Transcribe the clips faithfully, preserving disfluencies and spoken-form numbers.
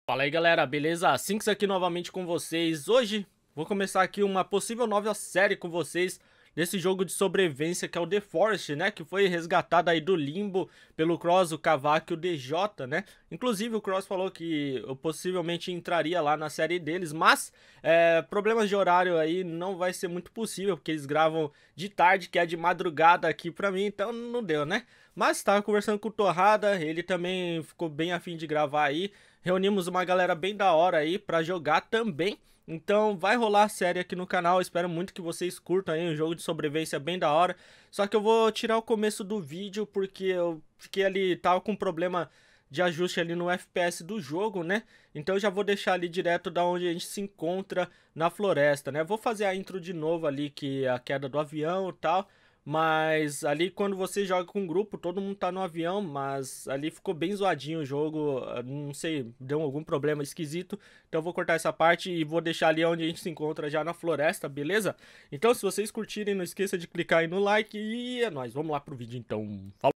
Fala aí galera, beleza? Sinks aqui novamente com vocês. Hoje vou começar aqui uma possível nova série com vocês desse jogo de sobrevivência que é o The Forest, né? Que foi resgatado aí do limbo pelo Cross, o Cavaco e o D J, né? Inclusive o Cross falou que eu possivelmente entraria lá na série deles, mas é, problemas de horário aí não vai ser muito possível, porque eles gravam de tarde, que é de madrugada aqui pra mim, então não deu, né? Mas tava conversando com o Torrada, ele também ficou bem afim de gravar aí. Reunimos uma galera bem da hora aí pra jogar também. Então vai rolar a série aqui no canal, espero muito que vocês curtam aí, um jogo de sobrevivência bem da hora. Só que eu vou tirar o começo do vídeo porque eu fiquei ali, tava com problema de ajuste ali no F P S do jogo, né? Então eu já vou deixar ali direto da onde a gente se encontra na floresta, né? Vou fazer a intro de novo ali, que é a queda do avião e tal. Mas ali quando você joga com um grupo, todo mundo tá no avião, mas ali ficou bem zoadinho o jogo, não sei, deu algum problema esquisito. Então eu vou cortar essa parte e vou deixar ali onde a gente se encontra já na floresta, beleza? Então se vocês curtirem, não esqueça de clicar aí no like e é nóis, vamos lá pro vídeo então. Falou!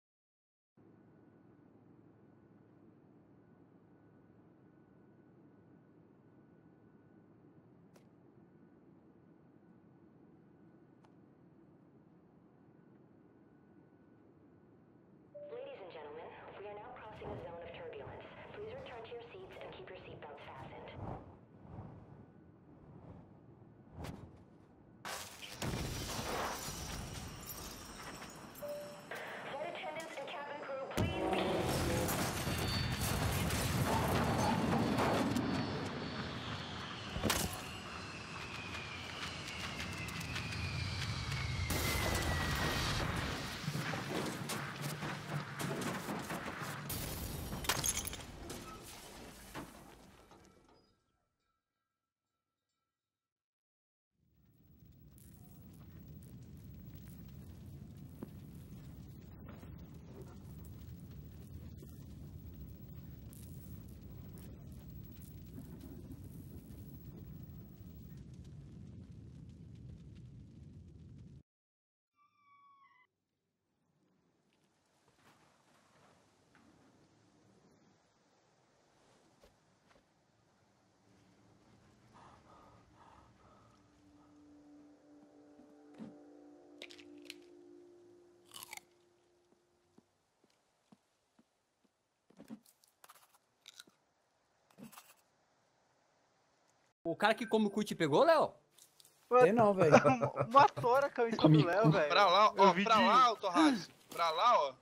O cara que come o cu te pegou, Léo? Tem não, velho. Uma tora que eu escuto do Léo, velho. Pra lá, Eu ó, vi pra de- lá, ó, Torraço. Pra lá, ó.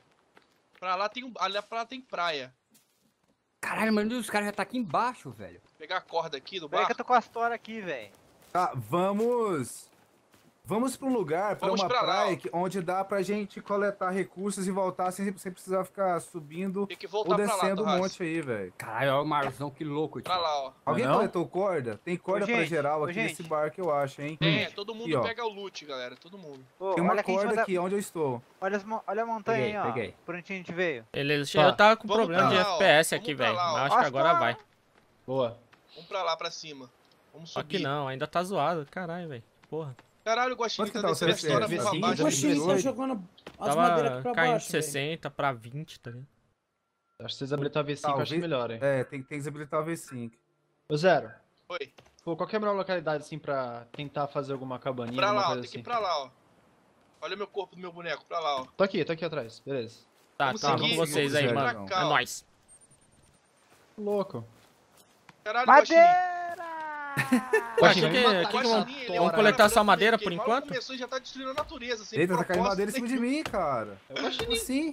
Pra lá tem um. Ali pra lá tem praia. Caralho, mano, os caras já tá aqui embaixo, velho. Pegar a corda aqui do Peraí que barco. eu tô com as toras aqui, velho. Tá, vamos. Vamos pra um lugar, pra Vamos uma pra lá, praia ó. que, onde dá pra gente coletar recursos e voltar sem, sem precisar ficar subindo Tem que ou voltar pra lá, descendo um Torraço. monte aí, velho. Caralho, olha o Marzão, que louco, tio. Pra lá, ó. Alguém não? coletou corda? Tem corda Ô, pra gente, geral ô, aqui gente. nesse barco, eu acho, hein? É, todo mundo Aqui, ó. pega o loot, galera. Todo mundo. Ô, Tem uma olha aqui em cima corda da... aqui onde eu estou. Olha, as mo- olha a montanha Peguei, aí, ó. peguei. Por onde a gente veio. Beleza, Tá. eu tava com Vamos problema pra de lá, ó. F P S Vamos aqui, pra velho, lá, ó. mas acho que Acho agora que- vai. Boa. Vamos pra lá, pra cima. Vamos Só que subir. não, ainda tá zoado, caralho, velho, porra. Caralho, o Guaxinim Quanto que tá tá o descendo a seu história F P S? pra Sim, baixo. o aqui. Guaxinim tá jogando as madeiras Tava pra caindo baixo, de velho. sessenta pra vinte, tá ligado? Acho que vocês habilitar V cinco, Talvez- acho melhor, hein? É, tem, tem que desabilitar o V cinco. Ô, Zero. Oi. Pô, qual que é a melhor localidade, assim, pra tentar fazer alguma cabaninha, Pra alguma lá, ó. coisa Tem que assim? ir pra lá, ó. Olha o meu corpo do meu boneco, pra lá, ó. Tô aqui, tô aqui atrás, beleza. Tá, Vamos tá, seguir, com vocês aí, vamos mano. pra cá, É ó. nóis. Louco. Caralho, Guaxinim. Madeira! Ué, Guaxinim, que que- vai que matar que essa vamos- Guaxinim, ele tora, vamos é um coletar cara só madeira porque por mal enquanto? começou e já tá destruindo a natureza, sem Eita, tá caindo propósito madeira em cima de nenhum. mim, cara. É o Guaxinim. Sim.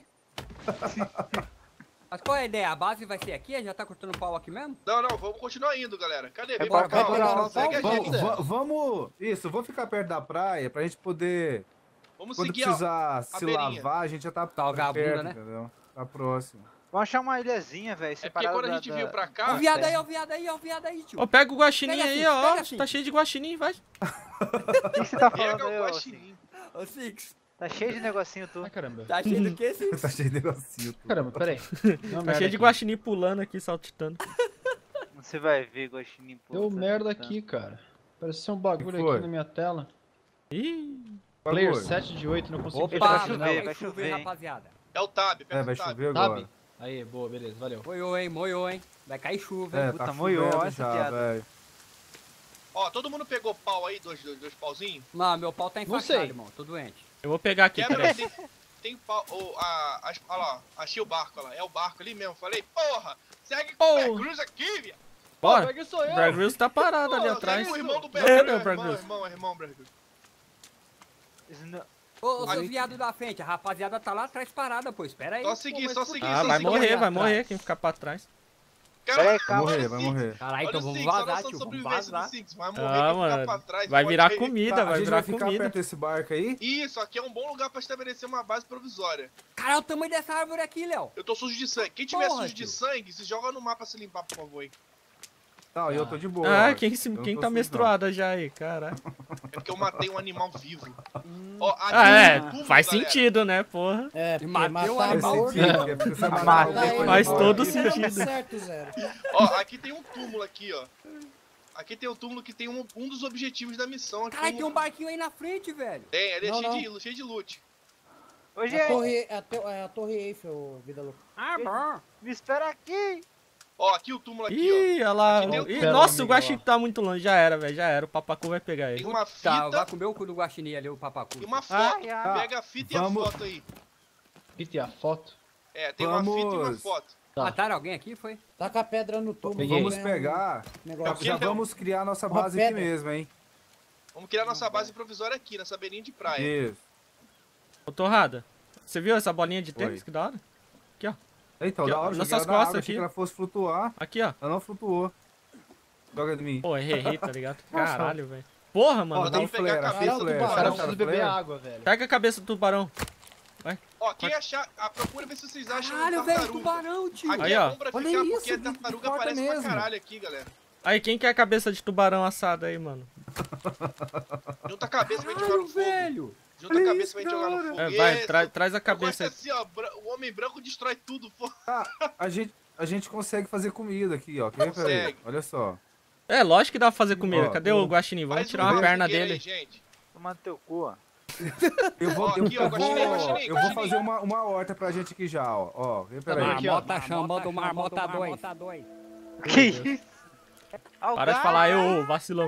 Mas qual é a ideia? A base vai ser aqui? Já tá cortando pau aqui mesmo? Não, não, vamos continuar indo, galera. Cadê? Vem Vai, pra cá, vai, ó. vai, Segue a vai, gente. vai. Vamos, vamos. Isso, vamos ficar perto da praia pra gente poder. Vamos Quando seguir a... precisar se beirinha. lavar, a gente já tá Salgar a bunda, perto, né? entendeu? Tá próximo. Vamos achar uma ilhazinha, velho. É porque separada quando a da- gente da- veio pra Ó cá... o viado aí, ó o viado aí, ó o viado aí, tio. Ó, pega o guaxinim Pega aí, assim, ó. pega assim. Tá cheio de guaxinim, vai. O que que você tá falando Pega aí, o ô, guaxinim. Ô, Six, Tá cheio de negocinho, tu. Ai, caramba. tá cheio do que, Six? Tá cheio de negocinho. tudo. Caramba, peraí. Tá cheio de guaxinim pulando aqui, saltitando. Você vai ver, Guaxinim. pô, Deu tá- merda tá. aqui, cara. Pareceu um bagulho Que foi? aqui na minha tela. Ih, Player Bagulho. sete de oito, não consigo Opa, fechar vai a chover, janela. vai chover, hein. rapaziada. É o Tab, pega É, vai o Tab. chover Sabe? agora. Aí, boa, beleza, valeu. Moiou, hein, moiou, hein. Vai cair chuva, É, hein. Puta, tá moiou, chovendo olha essa já, piada. velho. Ó, todo mundo pegou pau aí, dois, dois, dois pauzinhos? Não, meu pau tá Não enfaixado, sei. irmão. Tô doente. Eu vou pegar aqui, Quebra, peraí. tem, tem pau. Oh, a, a, olha lá, achei o barco, olha lá. É o barco ali mesmo. Falei, porra, segue com Porra. o Cruz aqui, viado. Bora. Pega sou O eu. Brad Wills tá parado ali Pô, atrás. segue o irmão do É, Brad meu Wills, Brad irmão, Wills. irmão, irmão, Brad Wills. Isso não- Ô, ô, Ali- seus viados da frente, a rapaziada tá lá atrás parada, pô. Espera aí. Só pô, seguir, mas só por seguir, que Ah, só vai seguir. morrer, vai atrás? morrer quem ficar pra trás. Cara, Vai olha morrer, o vai Six, morrer. Caralho, Olha então o vamos Six, olha a vazar, noção de tio. Vamos sobrevivência do vazar. Six. Vai morrer, Ah, quem ficar mano. pra trás. Vai pode virar ir. comida, Tá, a vai gente virar vai ficar comida. perto desse barco aí? Isso, aqui é um bom lugar pra estabelecer uma base provisória. Caralho, o tamanho dessa árvore aqui, Léo. Eu tô sujo de sangue. Quem tiver Porra, sujo de tio. sangue, se joga no mapa se limpar, por favor, aí. Não, e eu tô de boa. Ah, ó. quem, se- Eu não quem tô tá sujo, não. menstruada já aí, caralho. É porque eu matei um animal vivo. Ó, aqui Ah, é, tem um túmulo, faz galera. sentido, né, porra. É, porque matei matar um Faz animal. morto. sentido, porque você vai matar Matar alguém ele. com Faz animal. todo Aí deu sentido. certo, Zero. Ó, aqui tem um túmulo aqui, ó. Aqui tem um túmulo que tem um, um dos objetivos da missão. Aqui, Caralho, tem um barquinho aí na frente, velho. Tem, ele é Não, cheio, não. De, cheio de loot. Ô, A gente, torre, a, to- é a torre Eiffel, vida louca. Ah, bom. me espera aqui. Ó, aqui o túmulo aqui, Ih, olha lá. Aqui tem o- Ih, Pera, nossa, o amigo, Guaxi ó. tá muito longe. Já era, velho, já era. O papacu vai pegar ó. ele. Tem uma Tá, vai fita comer o cu do guaxinim ali, o papacu. e uma foto. Ai, ai. Pega a fita e Vamos- a foto aí. Fita e a foto. É, tem uma fita e uma Vamos- foto. Tá. Mataram alguém aqui, foi? Taca a pedra no tubo. Peguei. Vamos ganhar um pegar. negócio. Já Então- vamos criar nossa Uma base aqui pedra. mesmo, hein? Vamos criar nossa base provisória aqui, nessa beirinha de praia. Isso. Ô, Torrada, você viu essa bolinha de tênis? Oi. Que da hora. Aqui, ó. Então, Aqui, da ó, hora, nas joguei suas ela na costas água, achei aqui. que ela fosse flutuar. Aqui, ó. Ela não flutuou. Joga de mim. Pô, errei, errei, tá ligado? Caralho, velho. Porra, Ó, mano. Ó, tem vamos pegar a flare, cabeça tem do flare. Os caras tubarão. precisam Flare. beber água, velho. Pega a cabeça do tubarão. Ó, quem achar. A procura ver se vocês acham Caralho, um velho, tartaruga. tubarão, tio. Aqui Aí, é ó. bom pra Olha ficar isso, porque a que tartaruga importa aparece pra mesmo. caralho aqui, galera. Aí, quem quer a cabeça de tubarão assada aí, mano? Junta a cabeça pra gente jogar Caralho, no fogo. velho. Junta a Olha cabeça isso, pra gente jogar no cara. fogo. É, vai, Isso. tra- traz a Eu gosto cabeça. assim, ó. bra- O homem branco destrói tudo, pô. A gente, a gente consegue fazer comida aqui, ó. Quer ver? Peraí. Consegue. Olha só. É, lógico que dá pra fazer comida. Ó, Cadê ó. o Guaxinim? Vamos Faz tirar uma uma perna fogueira dele. aí, gente. Toma no teu cu, ó. Eu vou, Ó, eu, aqui, ó, eu guaxinim, vou, guaxinim, eu vou guaxinim. fazer uma, uma horta pra gente aqui já, ó. Ó, vem, peraí. bom. Aqui, ó. Marmota chamando Marmota dois. Que isso? Para de falar, eu, vacilão.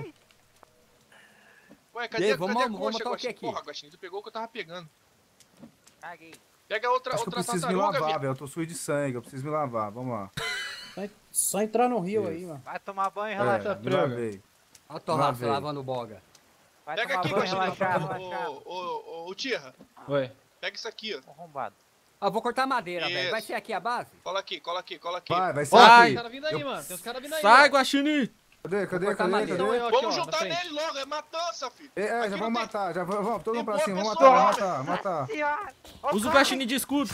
Ué, cadê, E aí, cadê vamos- a vamos coxa, botar o que Guaxinim? aqui? Porra, Guaxinim, tu pegou o que eu tava pegando. Caguei. Pega outra, Acho que eu outra preciso me tartaruga, lavar, viado. velho. Eu tô sujo de sangue, eu preciso me lavar. Vamos lá. Só en- Só entrar no rio Isso. aí, mano. Vai tomar banho e É, relaxar. me Praga. lavei. Olha o torrado Lavei. se lavando boga. Vai Pega tomar aqui, banho e Guaxinim. relaxar, relaxar. Ô, ô, ô, ô, Tira, Oi. pega isso aqui, ó. Arrombado. Ah, vou cortar madeira, velho. Isso. Vai ser aqui a base? Cola aqui, cola aqui, cola aqui. Vai, vai ser Vai. Tem aqui. uns caras vindo aí, mano. Tem uns caras vindo aí. Sai, ó. Guaxinim! Cadê, cadê, cortar cadê, madeira. Então, cadê? eu aqui, Vamos ó, na juntar frente. nele logo, é matança, filho. É, é, Aqui já não vamos tem- matar, já vamos, vamos, todo tem mundo pra boa cima, vamos pessoa, matar, né? vamos matar, matar. Senhora! Ó, Usa o cara, Guaxinim de escudo.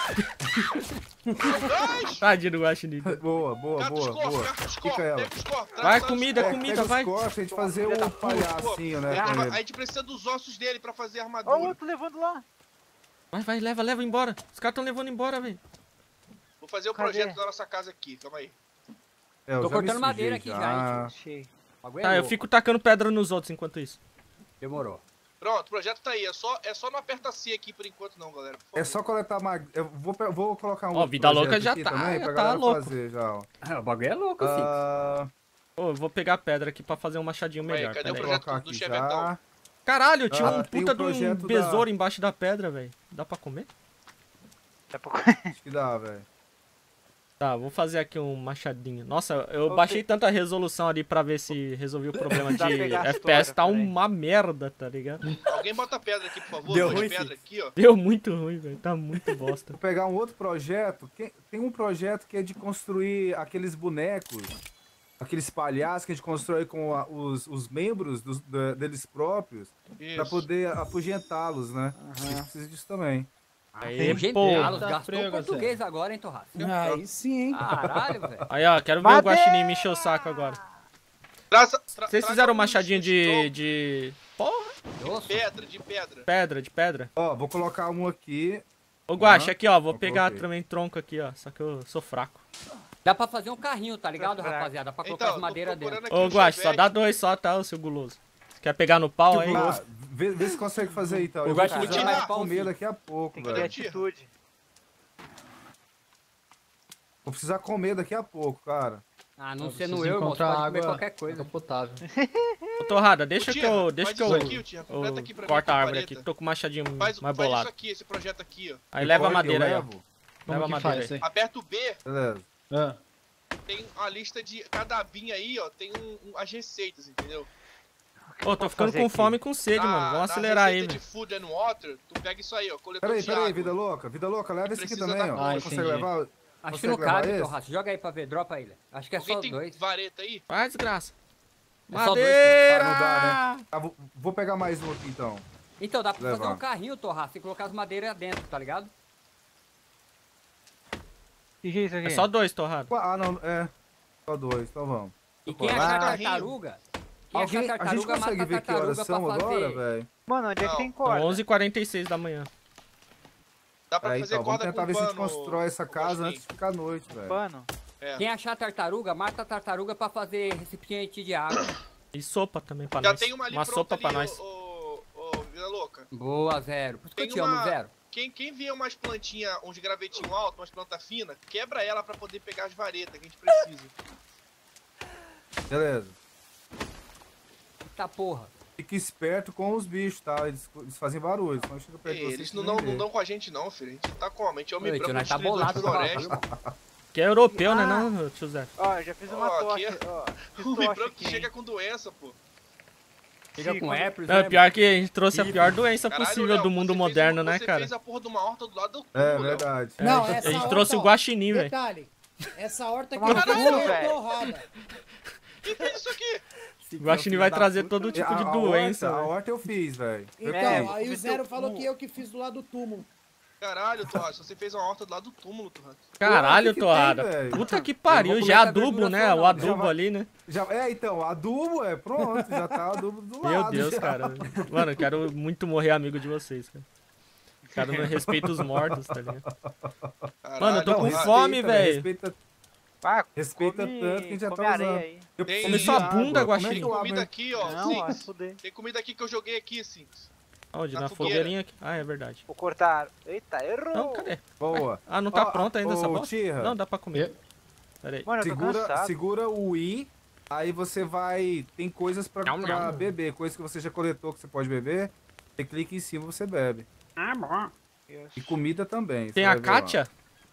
Dois! Tadinho do Guaxinim. Boa, boa, Cata os boa, corpos, boa. cata os Fica corpos, ela. pega os corpos. traz- Vai, traz os comida, corpos. comida, Pega vai. os corpos, a gente fazer Filha da um puta. palhacinho, né, É, com a ele. gente precisa dos ossos dele pra fazer Ó o armadura. outro levando lá. Vai, vai, leva, leva embora. Os caras tão levando embora, velho. Vou fazer o Cadê? projeto da nossa casa aqui, calma aí. É, eu Tô já me cortando sujei madeira aqui já, hein, Achei. O bagulho é Tá, eu louco. fico tacando pedra nos outros enquanto isso. Demorou. Pronto, o projeto tá aí. É só, é só não apertar C aqui por enquanto não, galera. por É favor. só coletar mag... Eu vou, pe- vou colocar um Ó, outro Vida projeto Louca já aqui tá- também, já pra tá galera louco. fazer já, ó. Ah, o bagulho é louco, assim. Ah, Ô, eu vou pegar a pedra aqui pra fazer um machadinho Vai, melhor. cadê pera o aí. projeto colocar do aqui Chevetão? já. Caralho, tinha Ah, um tem puta o de um projeto da- besouro embaixo da pedra, velho. Dá pra comer? Daqui a pouco. Acho que dá, velho. Tá, vou fazer aqui um machadinho. Nossa, eu Ô, baixei Fê- tanta resolução ali pra ver se resolvi o problema de Dá pra pegar a F P S. Tá história, peraí. uma merda, tá ligado? Alguém bota pedra aqui, por favor. Deu Duas ruim, pedras aqui, ó. Deu muito ruim, velho. Tá muito bosta. Vou pegar um outro projeto. que- Tem um projeto que é de construir aqueles bonecos, aqueles palhaços que a gente constrói com a- os, os membros dos- da- deles próprios, pra Isso. poder afugentá-los, né? A gente precisa disso também. Aí, Gente, pô. Carlos, Tá gastou prego, português agora, hein, Torraço? Aí sim, hein? Caralho, velho. Aí, ó, quero ver o Madeira! Guaxinim me encher o saco agora. Traz, tra, Vocês traz fizeram um alguns machadinho de, tronco de... Porra, Osso. de pedra, de pedra. pedra, de pedra. Ó, vou colocar um aqui. Ô, Guax, Aham, aqui, ó. Vou eu pegar coloquei. também tronco aqui, ó. Só que eu sou fraco. Dá pra fazer um carrinho, tá ligado, Fraco. rapaziada? Dá pra colocar Então, as tô madeiras dentro. procurando aqui Ô, um Guax, só chevette. dá dois só, tá, ô seu guloso. Você quer pegar no pau aí? Ah, vê, vê se consegue fazer aí, então. O Eu vou Guaxinim precisar tira comer pauzinho. daqui a pouco, Tem que ter velho. atitude. Vou precisar comer daqui a pouco, cara. Ah, não Eu sendo preciso eu, irmão, você encontrar pode comer água- qualquer coisa. Água potável. Ô, Torrada, deixa Ô, que tia, eu. Deixa faz que eu. isso aqui, ô, tia. Completa eu aqui pra mim corta com a a árvore vareta. aqui, tô com o machadinho Faz, mais faz bolado. isso aqui, esse projeto aqui, ó. Aí leva a Corta, eu madeira aí, ó. levo. Como Leva a que madeira faz aí. isso aí? Aperta o B, Beleza. Ah, tem a lista de cada abinha aí, ó. Tem um, um- as receitas, entendeu? Ô, tô Posso ficando fazer com aqui? fome e com sede, Na- mano. Vamos na acelerar aí, receita velho. de Food and Water, tu pega isso aí, ó. Coletor Peraí, de peraí, água. vida louca. Vida louca, leva esse aqui Precisa também, da ó. Ah, Você consegue entendi. levar? Acho que Consegue não levar cabe, esse? Torraço. Joga aí pra ver, dropa aí, Lé. Acho que é Alguém só tem dois. vareta aí? Vai, desgraça. É só dois, Madeira! Ah, não dá, né? Ah, vou, vou pegar mais um aqui, então. Então, dá pra fazer Levar. um carrinho, Torraço, e colocar as madeiras dentro, tá ligado? O que que é isso aqui? É só dois, Torrada. Ah, não, é. Só dois, então vamos. E quem Ah, achar carrinho. tartaruga, quem Alguém, achar a gente tartaruga, mata consegue a ver que horas tartaruga são pra agora, fazer. velho? Mano, onde é que Não, tem São corda? onze e quarenta e seis da manhã. Dá pra É, fazer então, vamos corda tentar com ver se a gente pano, constrói essa ô, casa Agostinho. antes de ficar noite, velho. Pano? É. Quem achar tartaruga, mata a tartaruga pra fazer recipiente de água. E sopa também pra Já nós. tem uma ali Uma pronta sopa ali, pra nós. ô, ô, ô, Vida Louca. Boa, Zero. Por isso que eu Tem te amo, uma- Zero. Quem, quem vê umas plantinhas, uns gravetinhos altos, umas plantas finas, quebra ela pra poder pegar as varetas que a gente precisa. Beleza. Tá porra. Fique esperto com os bichos, tá? Eles, eles fazem barulho, senão chega perto Ei, de vocês. eles vocês não nem dão, não vê. dão com a gente não, filho. A gente tá como? A gente é homem Oi, branco, tio, nós tá destruidor de bolado com a floresta. Que é europeu, né, Ah. não, tio Zé? Ó, eu já fiz uma Ó, tocha. aqui é- Ó, fiz O homem tocha branco aqui, chega hein? com doença, pô. Fica Sim, com quando- herpes, Não, é né, pior que a gente trouxe a Ih, pior doença Caralho, possível Léo, do mundo você fez moderno, uma- né, Você cara? fez a porra de uma horta do lado do É, túmulo, Léo. verdade. É, Não, a gente- essa a gente horta, trouxe o ó, guaxinim, velho. Detalhe, essa horta aqui Toma é no cu, toda velho. torrada. Quem fez isso aqui? O guaxinim vai trazer todo E tipo a- de a doença, horta, a velho. horta eu fiz, velho. Eu Então, É, fiz. aí o comi Zero teu falou cu. que eu que fiz do lado do túmulo. Caralho, Torrado, você fez uma horta do lado do túmulo, Torrado. Caralho, que que tem, Torrada. velho? Puta que Eu pariu. vou Já é colocar adubo, verdura né? só O não, adubo já vai- ali, né? Já, é, então, adubo é pronto, já tá adubo do lado. Meu Deus, já. cara. Mano, eu quero muito morrer amigo de vocês, cara. Cara, não respeita os mortos, tá ligado? Caralho, Mano, eu tô Não, com respeita, fome, velho. Respeita, Ah, respeita come- tanto que a gente já come tá areia usando. aí. Eu Tem- preciso Come de sua água. bunda, Como é Guaxinim. que Tem eu abro, comida hein? aqui, ó. Não, vai Sim. fuder. Tem comida aqui que eu joguei aqui, sim. Onde? Na Na fogueira. fogueirinha aqui? Ah, é verdade. Vou cortar. Eita, errou. Não, cadê? Boa. Ah, não tá Ó, pronta ainda ô, essa bosta? Tira. Não, dá pra comer. Pera aí. Mano, eu tô Segura, cansado. segura o I, aí você vai... Tem coisas pra, Nham, pra nham. beber, coisas que você já coletou que você pode beber. Você clica em cima e você bebe. Ah, bom. E comida também. Tem você a vai ver lá. Kátia?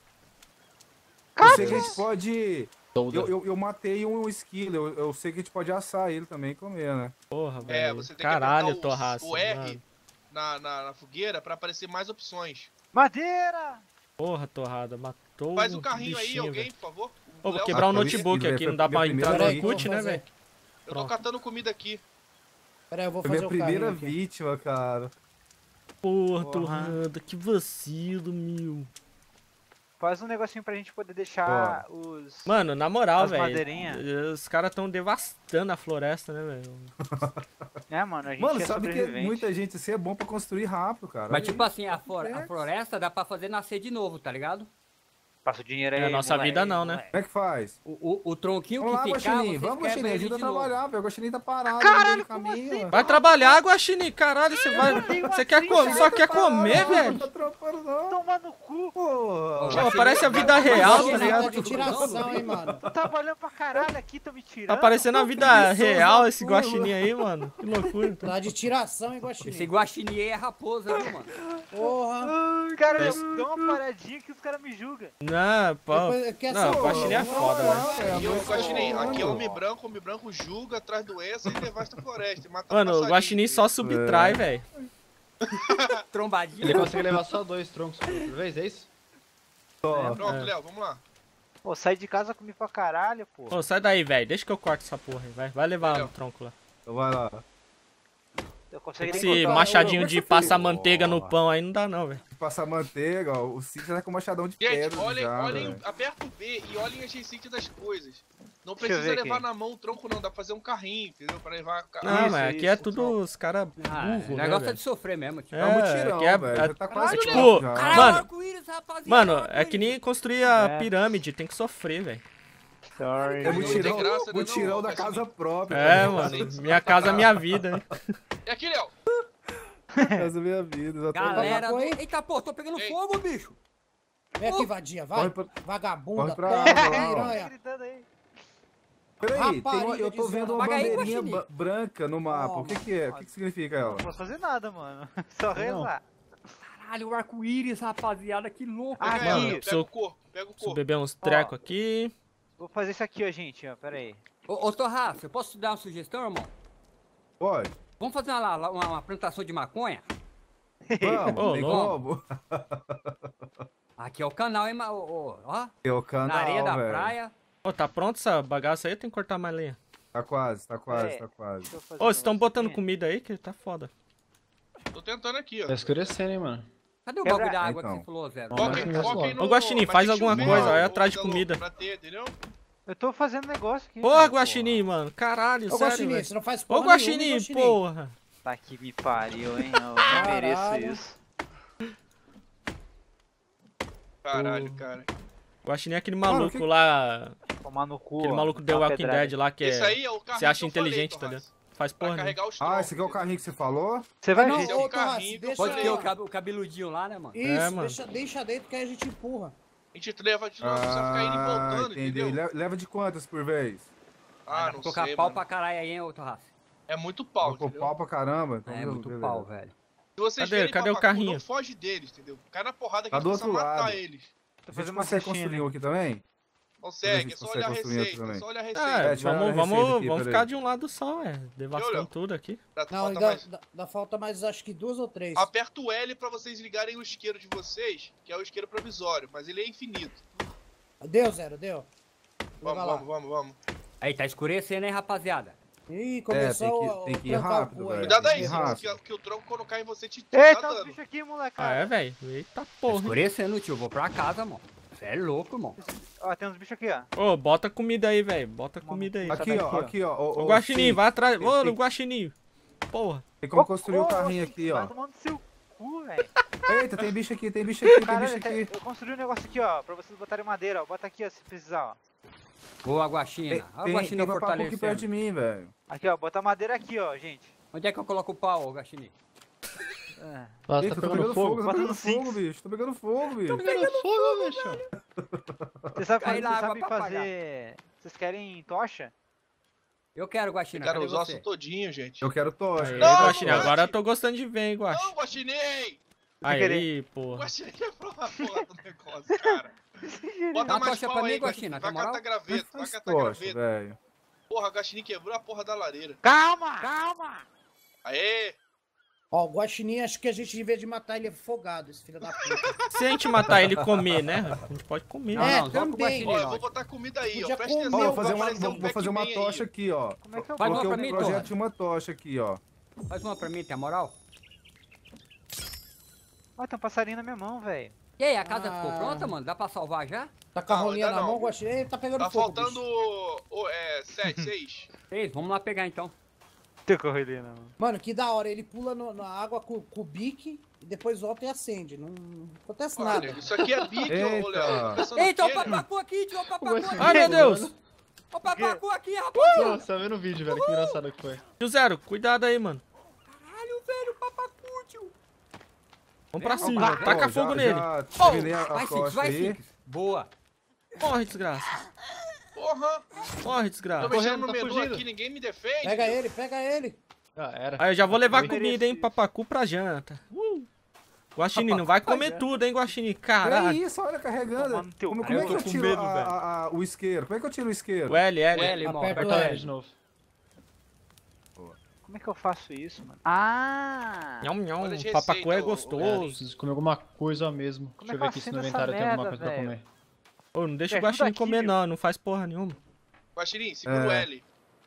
Eu sei que a gente pode... Toda. Eu, eu, eu matei um esquilo, eu, eu sei que a gente pode assar ele também e comer, né? Porra, É, velho. você tem que Caralho, apertar o- Torraça. o R. mano. Na, na, na fogueira pra aparecer mais opções. Madeira! Porra, Torrada. Matou Faz um o carrinho aí, bichinho, alguém, velho. por favor. Ô, vou Léo, quebrar o Ah, foi notebook isso, aqui, foi não dá minha pra primeira entrar no vez. Orkut, né, Vou fazer. velho? Eu tô Pronto. catando comida aqui. Pera aí, eu vou Foi fazer minha o primeira carrinho aqui. vítima, cara. Porra, Porra. Torrada, que vacilo, meu. Faz um negocinho pra gente poder deixar os... Mano, na moral, As velho. madeirinhas. Os caras tão devastando a floresta, né, velho? É, mano, a gente Mano, é sabe que sobrevivente. muita gente assim é bom pra construir rápido, cara. Mas Olha tipo aí. assim, a, flor- a floresta dá pra fazer nascer de novo, tá ligado? Passa o dinheiro aí, É a nossa moleque, vida não, né? moleque. Como é que faz? O, o, o tronquinho Vamos lá, que ficar, Guaxinim. vocês Vamos, quebram Guaxinim. ele Ajuda a de novo. trabalhar, velho. O Guaxinim tá parado Caralho, no meio do como caminho. assim? ó. Vai trabalhar, Guaxinim, caralho, você vai... Você quer comer, só quer comer, Não velho? tá trampando, não. Toma no cu! Porra. Pô, parece a vida real, tá Tá ligado? de tiração, hein, mano. Tô trabalhando pra caralho aqui, tô me tirando. Tá parecendo a vida preguiçoso real da esse porra. guaxinim aí, mano. Que loucura. Tá de tiração, hein, Esse Guaxinim. guaxinim aí é raposa, viu, mano? Porra. Ai, cara, eu dou uma paradinha que os caras me julgam. Não, pô. Depois, quer Não, ser- o Guaxinim é foda, mano. Aqui, é o Guaxinim, aqui é o homem branco, homem branco julga, traz doença e devasta a floresta. e mata Mano, o passarinho. guaxinim só subtrai, velho. Trombadinha. Ele consegue levar só dois troncos por vez, é isso? Pronto, É. Léo, vamos lá. Pô, sai de casa comi pra caralho, pô. Ô, sai daí, velho. Deixa que eu corto essa porra aí. Vai, vai levar Valeu. o tronco lá. Então vai lá. Eu consegui Esse encontrar- machadinho ô, de meu passar filho. manteiga no Ó. pão aí não dá, não, velho. Passar manteiga, ó. O Cid tá com machadão de Gente, pedra olhem, já, olhem, velho. aperta o B e olhem as receitas das coisas. Não Deixa eu precisa ver levar aqui. na mão o tronco não, dá pra fazer um carrinho, entendeu? Pra levar... ca- Não, Isso, mas aqui isso, é tudo os caras Ah, burros, o né, negócio é velho? de sofrer mesmo, tipo. É um mutirão, aqui é- velho. é- Já tá quase é tipo- pronto já. Caralho, Mano, arco-íris, rapaziada. Mano, é arco-íris. que nem construir a É. pirâmide, tem que sofrer, velho. Sorry. É Não tem mutirão, graça, né, mutirão não, da Guaxinim? casa própria. É, tá mano. ligado? Minha casa, minha vida, né? E aqui, Léo? Casa minha vida. Já tô- Galera, do... Foi? eita, pô, tô pegando Ei. fogo, bicho. Vem aqui, vadia, vai. Corre pra... Vagabunda, corre pra toma, água lá, ó. Tá piranha. gritando aí. Peraí, tem uma- Rapariga eu tô de vendo zona. uma Paga aí, bandeirinha Guaxinim. ba- branca no mapa. O que que é? O que que significa ela? Não posso fazer nada, mano. Só rezar. Caralho, o arco-íris, rapaziada, que louco. Ah, Pega ela, aqui. pega Sou- o corpo, pega o Preciso corpo. beber uns trecos aqui. Vou fazer isso aqui, ó, gente, ó. Pera aí. Ô, ô Torraço, eu posso te dar uma sugestão, irmão? Pode. Vamos fazer uma, uma, uma plantação de maconha? Vamos, Ô, tem louco. como? Aqui é o canal, hein, ma- ô, ô, ó. É o canal, Na areia da velho. praia. Ô, tá pronto essa bagaça aí? Tem que cortar mais lenha. Tá quase, tá quase, É. tá quase. Deixa eu fazer Ô, um vocês estão negócio botando aqui. comida aí que tá foda. Tô tentando aqui, ó. Tá escurecendo, hein, mano. Cadê o Quebra- bagulho da água Então. que você falou, Zé? Vamos Foca, Vamos foca aí no... Ô, Guaxinim, mas faz tem que alguma chover, coisa, ó, vai ô, atrás de Galo, comida. Pra ter, entendeu? Eu tô fazendo negócio aqui. Porra, cara, Guaxinim, mano. Caralho, Ô, sério, Guaxinim, velho. você não faz Ô, porra nenhuma, hein, Guaxinim, Guaxinim? porra. Tá que me pariu, hein? Eu não mereço Caralho. isso. Caralho, cara. Guaxinim é aquele Mano, maluco que- lá. Tomar no cu. Aquele ó, maluco dá The uma Walking pedrada. Dead lá que Esse é. aí é o carrinho Você acha que eu falei, inteligente, tá Torraço. ligado? Faz Pra porra nenhuma. carregar os Ah, troncos. esse aqui é o carrinho que você falou? Você vai Não, ver. Esse é ô, o carrinho Torraço, que eu deixa Pode falei. ter o, lá. cab- o cabeludinho lá, né, mano? Isso, É, mano. deixa, deixa dentro que aí a gente empurra. A gente leva de novo, só ficar indo e voltando, entendi. entendeu? Le- Leva de quantas por vez? Ah, Vai não tocar sei, pau mano. pra caralho aí, hein, ô Torraço? É muito pau, Colocou entendeu? pau pra caramba. Então, É muito beleza. pau, velho. Se vocês Cadê? verem Cadê o papacu, carrinho? não foge deles, entendeu? Cai na porrada que Tá a gente do precisa outro matar lado. eles. Tô A gente fazendo uma consegue cestinha construir ali. um aqui também? Consegue, é gente só consegue olhar a construir outro receita, é também. só olhar a É, receita. É, tira a vamos, receita vamos, aqui, vamos peraí. ficar de um lado só, é. Devastando Olha. tudo aqui. Dá- Não, falta ainda, mais. dá, dá falta mais acho que duas ou três. Aperta o L pra vocês ligarem o isqueiro de vocês, que é o isqueiro provisório, mas ele é infinito. Deu, Zero, deu. Vamos, Leva lá. vamos, vamos, vamos. Aí, tá escurecendo, hein, rapaziada? Ih, É, começou tem que- o- tem o que ir trancar o rápido, cu aí. velho. Cuidado aí, Tem que ir Silas, rápido. que, que o tronco quando cai em você te, te Eita, dá os dano. bichos aqui, Ah, molecada. é, velho? Eita Tá porra. escurecendo, tio. Vou pra casa, mano. Você é louco, irmão. Ó, tem uns bichos aqui, ó. Ô, bota comida aí, velho. Bota comida aí. Aqui, daqui, ó, ó. aqui, ó. Ô, Ô, ô, Guaxinim, sim, vai atrás. tem- Ô, tem- Guaxinim. Porra. Tem como Ô, construir o ô, carrinho ô, aqui, Vai ó. tomar no seu cu, velho. Eita, tem bicho aqui, tem bicho aqui, tem Caralho, bicho aqui. eu construí um negócio aqui, ó, pra vocês botarem madeira, ó. Bota aqui, ó, se precisar, ó. Boa, Tem, Guaxina. Olha a tem, Guaxina tem uma papu aqui perto de fortalecendo. mim, velho. Aqui, ó, bota madeira aqui, ó, gente. Onde é que eu coloco o pau, ô, Guaxinim? É. Nossa, Eita, tá tô pegando pegando fogo, fogo. tô Bota pegando no fogo, Sinks. bicho. Tô pegando fogo, bicho. Pegando fogo, bicho. Você sabe Cai fazer, na você água sabe pra apagar. fazer... Vocês querem tocha? Eu quero, Guaxina. Cara, Cadê os você? ossos todinhos, gente. Eu quero tocha. Aí, Não, Guaxinim. Guaxinim. Agora eu tô gostando de ver, hein, Guaxi. Não, Guaxinim! Aí, O porra. Guaxinim quebrou a porra do negócio, cara. Bota Dá uma mais tocha pau pra mim, aí, Guaxina, vai na moral? catar Como é graveto, que vai faz catar tocha, graveto. velho? Porra, o Guaxinim quebrou a porra da lareira. Calma! Calma! Aê! Ó, o Guaxinim, acho que a gente devia de matar ele afogado, esse filho da puta. Se a gente matar ele e comer, né? A gente pode comer. Não, É, não, só com o também. Guaxinim, Ó, eu ó. vou botar comida aí, ó. Podia Presta comer atenção, Ó, Meu, vou fazer vai uma, aparecer vou, um vou fazer uma Pac-Man aí. tocha aqui, ó. Como é que eu Faz uma Coloquei pra o mim, projeto Torra. de uma tocha aqui, ó. Faz uma pra mim, tem a moral? Ó, tem um passarinho na minha mão, velho. E aí, a casa Ah. ficou pronta, mano? Dá pra salvar já? Tá com a Não, rolinha ainda na não. mão, Guaxinim. Ele tá pegando Tá fogo, faltando bicho. o, é, sete, seis. Três, vamos lá pegar então. Tem correria, não. Mano, que da hora. Ele pula no- na água com, com o bique e depois volta e acende. Não, não acontece Olha, nada. isso aqui é bique, ô Eita. Léo. Tá pensando Eita, o o quê, né? papacu aqui, tio, o papacu aqui. Ai, meu Deus. O papacu aqui, rapaz. Nossa, tá vendo o vídeo, velho? Que engraçado que foi. Tio Zero, cuidado aí, mano. Caralho, velho, o papacu, tio. Vamos pra Vem, cima. vamos, Taca Ó, fogo já, nele. Já Oh, terminei a, a Vai, Six, tocha vai, aí. Six. Boa. Morre, desgraça. Porra! Morre, Tô desgraça. mexendo correndo, no tá menu fugindo. aqui, ninguém me defende. Pega ele, pega ele. Ah, era. Aí eu já vou levar Eu comida, mereço hein, isso. papacu pra janta. Uh. Guaxinim, não vai comer tudo, hein, Guaxinim. Que Caralho. isso, olha, carregando. Tomar no teu Como, cu. como é Eu que tô eu com tiro medo, a- velho. a- a- o isqueiro? Como é que eu tiro o isqueiro? O L, L. L, irmão. Aperta Aperta o ele L. de novo. Como é que eu faço isso, mano? Ah! Nham, nham. Olha de Papacu receita, é ô, ô, gostoso. Preciso comer alguma coisa mesmo. Como Deixa é eu que ver eu aqui se no assino inventário essa tem alguma merda, coisa pra velho? Ô, não deixa Me o Guaxinim ajuda aqui, comer, meu. não. Não faz porra nenhuma. Guaxinim, segura o É. L.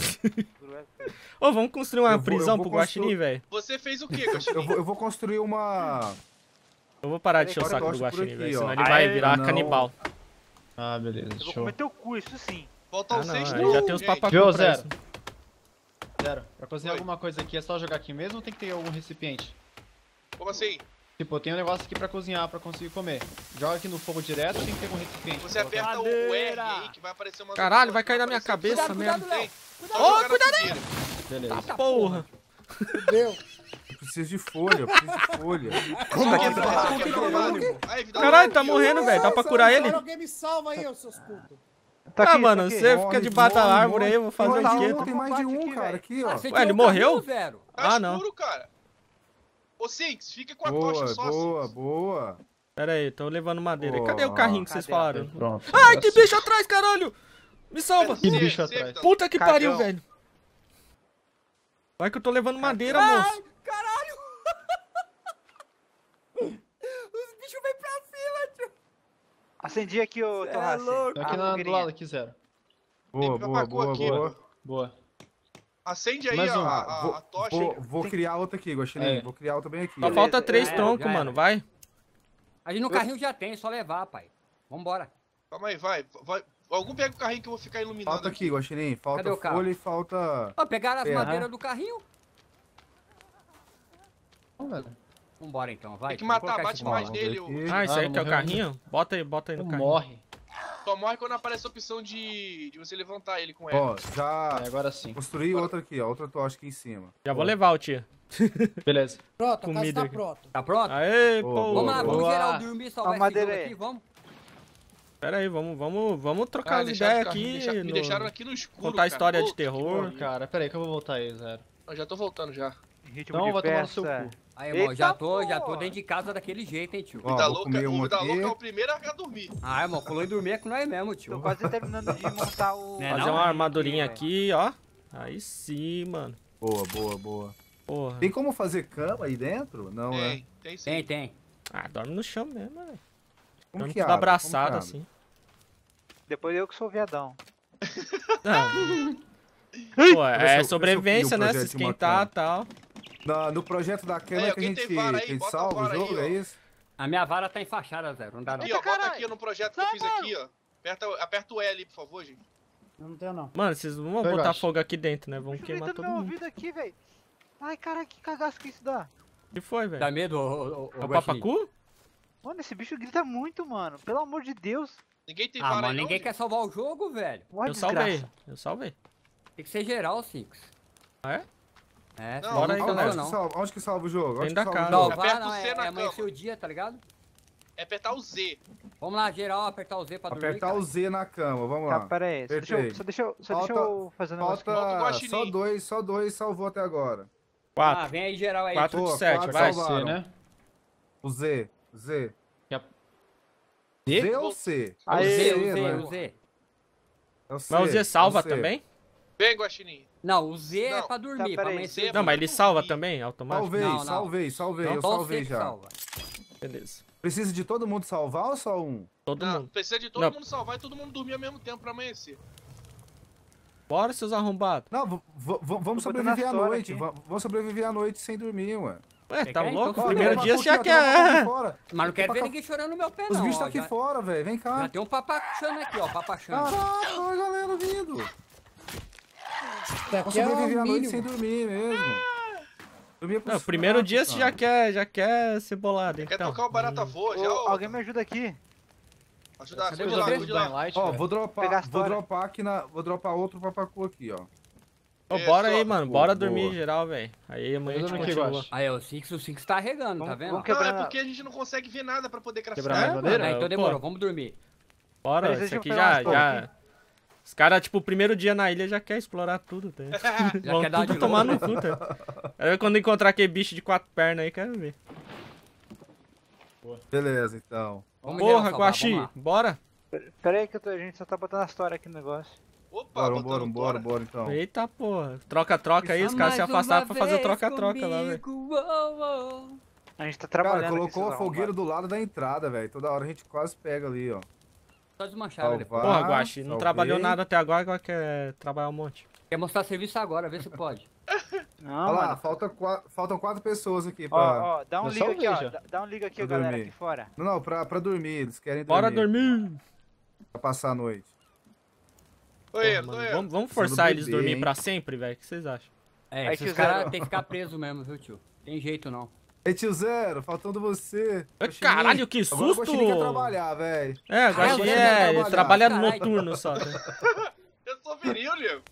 Ô, vamos construir uma Eu vou- prisão eu vou pro Guaxinim, constru- velho. Você fez o quê, Eu Guaxinim? vou, eu vou construir uma... Eu vou parar de encher o Agora saco do tocha por Guaxinim, aqui, velho. ó. Senão ele Ah, vai é? virar Não. canibal. Ah, beleza. Eu vou Show. comer teu cu, isso sim. Faltam Ah, não, seis aí turnos, já tem os gente. papacu Viu, pra Zero? isso. Zero. Pra cozinhar Oi. alguma coisa aqui é só jogar aqui mesmo ou tem que ter algum recipiente? Como assim? Tipo, eu tenho um negócio aqui pra cozinhar, pra conseguir comer. Joga aqui no fogo direto ou tem que ter algum recipiente? Você pra colocar? aperta o R aí que vai aparecer uma... Caralho, vai cair na minha vai aparecer- cabeça Cuidado, mesmo. cuidado, Léo. Só jogar na fogueira. Beleza. Porra. Deu. preciso de folha, eu preciso de folha. Como que é? Aí, vida Caralho, tá aqui, ó. morrendo, velho. Dá pra curar ele? Alguém me salva aí, ô seus putos. Tá Ah, aqui, mano, tá aqui. você Morre, fica debaixo da morre, árvore aí, eu vou fazer Tem o mais de quê? um, tem mais de Combate um, aqui, cara, velho. aqui, ó. Ah, você Ué, tirou ele o carrinho, morreu? Zero. Tá Ah, não. escuro, cara. Ô, Sinks, fica com a Boa, tocha só, boa, Sinks. boa. Pera aí, tô levando madeira. Boa. Cadê o carrinho que vocês Cadê? falaram? Pronto. Ai, tem bicho atrás, caralho! Me salva! Você, bicho você, atrás. Vitão. Puta que Cagão. pariu, velho. Vai que eu tô levando madeira, moço. Caralho! Os bichos vêm pra cima, tio. Acendi aqui, ô Cê é Torrace. louco. Tô aqui A na, do fogueirinha. lado aqui, Zero. Boa, Tem boa, papacu boa, aqui, boa. Boa. Acende aí Mais a, um. a, Ah, vou, a tocha vou, aí. vou criar outra aqui, Guaxinim. É. Vou criar outra bem aqui. Só ó. falta três já era, troncos, já era. mano. Vai. Ali no carrinho já tem, é só levar, pai. Vambora. Calma aí, vai. vai. Algum pega o carrinho que eu vou ficar iluminando Falta aqui, Guaxinim. Falta Cadê o carro? folha e falta... Ó, pegaram as É, madeiras né? do carrinho? Não, velho. Vambora então, vai. Tem que Vou matar, colocar bate esse mais bola. nele. aqui. o- Ah, isso Ah, aí não que é o morreu carrinho? Bota aí, bota aí no Não carrinho. morre. Só morre quando aparece a opção de, de você levantar ele com ela. Ó, já É, agora sim. construí outra aqui, ó. Outra tocha aqui em cima. Já vou levar o tia. Beleza. Pronto, a casa Comida tá aqui. pronta. Tá pronto? Aê, Boa, pô. boa, Vamos lá, vamos boa. geral dormir, salvar A esse madeira jogo aí. aqui, vamos? Pera aí, vamos, vamos, vamos trocar Ah, as deixaram ideias o carrinho, aqui. deixa- Me no- deixaram aqui no escuro, contar cara. história de Puta que terror. pariu. Cara, pera aí que eu vou voltar aí, Zero. Eu já tô voltando já. Em ritmo Então de vai tomar no seu festa. cu. Aí, irmão, Eita, já tô, já tô porra. dentro de casa daquele jeito, hein, tio. Ó, Vida vou louca, comer o um Vida aqui. louca é o primeiro a dormir. Ah, irmão, falou em dormir é com nós mesmo, tio. Tô quase terminando de montar o... Né, Fazer não? uma armadurinha velho. aqui, ó. Aí sim, mano. Boa, boa, boa. Porra. Tem como fazer cama aí dentro? Não, né? Tem, tem sim. Tem, tem. Ah, dorme no chão mesmo, velho. Como Dorme que tudo abre? abraçado Como que assim. Depois eu que sou viadão. Ah. Pô, ver se eu- é ver se eu sobrevivência, crio o né? Se projeto de uma esquentar e cama. tal. Na- no projeto da cama Aí, é que a alguém gente, tem vara aí? que a gente Bota a salva o vara aí, jogo, ó. é isso? A minha vara tá enfaixada, Zero. Não dá não. Aqui, ó, bota caralho. aqui no projeto que eu fiz aqui, ó. Aperta, aperta o L, por favor, gente. Eu não tenho, não. Mano, vocês não vão Eu botar gosto. fogo aqui dentro, né? Vão Deixa eu queimar ver todo meu mundo. ouvido aqui, velho. Ai, cara, que cagaço que isso dá. O que foi, velho? Dá medo, ô, ô, ô, É o Guaxinim? papacu? Mano, esse bicho grita muito, mano. Pelo amor de Deus. Ninguém tem Ah, vara mano, aí, não, ninguém gente? quer salvar o jogo, velho. Ó, Eu desgraça. salvei, eu salvei. Tem que ser geral, Six. Ah, é? É, Não, senão bora aí, não galera. Onde salva, que, não. salva, onde que salva o jogo? Dentro Onde da que salva casa. o Não, jogo? vai, Aperta não, o C é, na é amanhecer cama. o dia, tá ligado? É apertar o Z. Vamos lá, geral, apertar o Z pra dormir, Apertar cara. o Z na cama, vamos Tá, lá. pera aí. Só deixa, eu, Perfeito. só, deixa, eu, só deixa Falta- eu fazer um negócio Falta o Falta guaxinim. só dois, só dois salvou até agora. Ah, Quatro. vem aí, geral aí. Quatro Boa, de sete, quatro vai. salvaram. C, né? O Z, Z. D? Z ou C? O Aê, Z, o não Z, é? o Z. É o C, Mas o Z salva é o C. também? Vem, Guaxinim. Não, o Z é Não, pra dormir, tá, pra peraí, amanhecer. Z é o Não, dia. mas ele salva também, automático? Salvei, Não, não. salvei, salvei, eu Então, só o salvei C que já. salva. Beleza. Precisa de todo mundo salvar ou só um? Todo Não, mundo. precisa de todo Não. mundo salvar e todo mundo dormir ao mesmo tempo pra amanhecer. Bora, seus arrombados. Não, v- v- v- vamos Tô botando sobreviver a à história noite. aqui. va- Vamos sobreviver à noite sem dormir, ué. Ué, Você tá quer? louco? Então, Ó, Primeiro tem dia um você já papacu aqui, ó, tem um papacu quer. aqui fora. Mas não quero ver papacu- ninguém chorando no meu pé, Os não. bichos ó, estão aqui já, fora, velho. Vem já cá. tem um papachando aqui, ó, papachando. Caraca, olha a galera vindo. Isso Vamos aqui é sobreviver o à noite sem mínimo. dormir mesmo. Dormir é Não, pros primeiro fracos, dia você já cara. quer, já quer ser bolado, Quer então. tocar o barata voa já? Ô, Ô, alguém me ajuda aqui. Ajudar, Cadê cuide você? lá, Depois cuide do lá. Dying Light, Ó, velho. vou Pegar a dropar, vou história. dropar aqui na, vou dropar outro papacu aqui, ó. Ô, Isso, bora aí, ó. mano. Boa, Bora boa. dormir geral, velho. Aí amanhã a gente Dormir aqui, continua. Guax. Aí, o Six, o Six tá regando, tá Vamos- vendo? vamos Não, quebrar é na- porque a gente não consegue ver nada pra poder craftar. Quebrar mais É, madeira? Ah, então demorou, Pô. vamos dormir. Bora, Mas isso deixa eu aqui pegar já, umas coisas já... Os caras, tipo, o primeiro dia na ilha já quer explorar tudo, tá? Já Vão quer dar tudo de tomar louco, no cu, tá? Aí quando encontrar aquele bicho de quatro pernas aí, quero ver. Beleza, então. Vamos geral Porra, salvar, Guaxi, vamos lá. bora. Pera aí que eu tô- a gente só tá botando a história aqui no negócio. Opa, Bora, botando bora, bora, tora. bora, então. Eita, porra. Troca-troca aí, os caras se Mais afastaram uma pra fazer o vez troca-troca lá, velho. comigo, uou, uou. A gente tá Cara, trabalhando aqui, colocou seus a fogueira arrombados. do lado da entrada, velho. Toda hora a gente quase pega ali, ó. Só desmancharam depois. Salvar. Porra, Guaxi, não salvei. trabalhou nada até agora, agora quer trabalhar um monte. Quer mostrar serviço agora, vê se pode. Não, Olha lá, mano. falta qua- faltam quatro pessoas aqui pra... Ó, ó, dá um Eu liga só aqui, ó. vejo. Dá- Dá um liga aqui, Pra galera, dormir. aqui fora. Não, não, pra, pra dormir. Eles querem dormir. Bora dormir. Pra passar a noite. Oi, Porra, Ero, mano, oi, Ero. vamos, vamos Precisa forçar do eles bebê, dormir hein? pra sempre, velho? O que vocês acham? É, Aí, esses tio caras Zero. tem que ficar presos mesmo, viu, tio? Tem jeito não. Ei, tio Zero, faltando você. Ai, Guaxinim. caralho, que Agora o susto! Guaxinim quer trabalhar, velho. É, o Guaxi você é, quer ele trabalhar. trabalha Caralho. noturno só. Tá? Eu sou viril, Liam.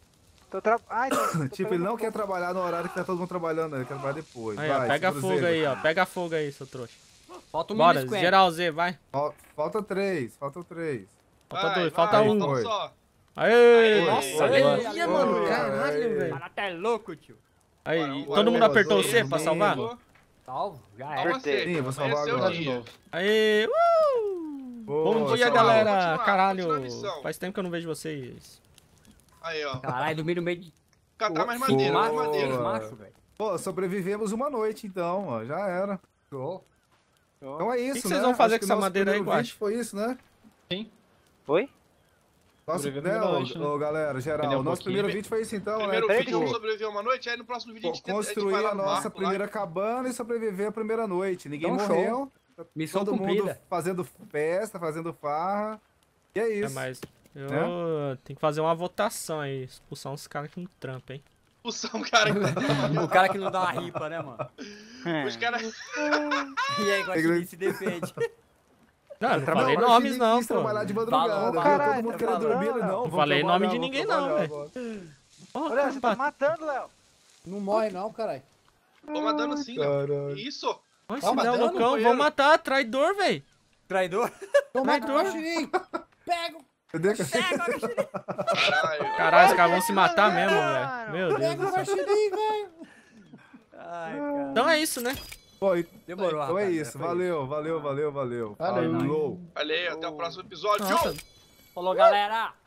Tô tra... Ah, então, tô Tipo, ele não quer trabalhar no horário que tá todo mundo trabalhando, ele quer trabalhar depois. Aí, ó, Vai, pega segura o fogo Z. aí, ó. Pega fogo aí, seu trouxa. Falta um Bora, mini squad. geral Z, vai. Fal- Falta três, falta três. Falta Vai, dois, vai, falta um. falta Foi. só. Aê! Nossa, Aê, mano. mano, Oi, caralho, aê. velho. Cara, tá louco, tio. Aí, Bora, vambora, todo mundo vamos, apertou o vamos, C pra vamos. salvar? Salvo, já Calma, era. Apertei. Seco. Sim, vou salvar Amanheceu o agora. de dia. novo. Aê, uh! Boa, Bom dia, salva. galera. Continuar, Caralho, continuar a missão. faz tempo que eu não vejo vocês. Aí, ó. Caralho, dormi no meio de Catar mais Boa. madeira, mais Boa. madeira. macho, velho. Pô, sobrevivemos uma noite então, ó, já era. Show. Então é isso, que né? vocês vão fazer Acho com que essa nosso madeira aí, primeiro Guache? vídeo foi isso, né? Foi? Nosso, Sobreviver né, uma ô, noite, né? ô, galera, geral, Entendeu um nosso pouquinho? primeiro vídeo foi isso então, Primeiro né? vídeo, Tipo, vamos sobreviver uma noite, aí no próximo vídeo a gente, tenta, a gente construir vai lá a no nossa barco primeira lá. cabana e sobreviver a primeira noite. Ninguém Então, show. morreu, Missão todo mundo cumprida. fazendo festa, fazendo farra. E é É, isso. mas eu Né? tenho que fazer uma votação aí, expulsar uns caras que não trampam, hein. Expulsão, cara. que tá- O cara que não dá uma ripa, né, mano? Os caras. E aí, Guaxinim se defende. Não, não Trabalhar- falei agora nomes quis- não, quis pô. trabalhar de madrugada, Falou, viu? caralho, Todo mundo tá querendo falando, dormir, ele, Léo. não. Não vamos falei nome trabalhar, de vamos ninguém não, trabalhar velho. agora. Ó, Olha, você tá rapaz, matando, Léo. Não morre não, caralho. Toma dano sim, Léo. Caralho. Isso. Olha Toma esse Léo dano, loucão, vou companheiro. matar, traidor, velho. Traidor. Toma Traidor. Guaxinim. Pega, o- Entendeu? Caralho. Caralho, os caras vão se matar mesmo, velho. Meu Deus pega o do céu. Guaxinim, velho. Ai, cara. Então é isso, né? Pô, Demorou, então é rapaz, isso. foi Valeu, valeu, valeu, valeu. Valeu. Falou. Valeu, até o próximo episódio. Nossa, Falou, galera.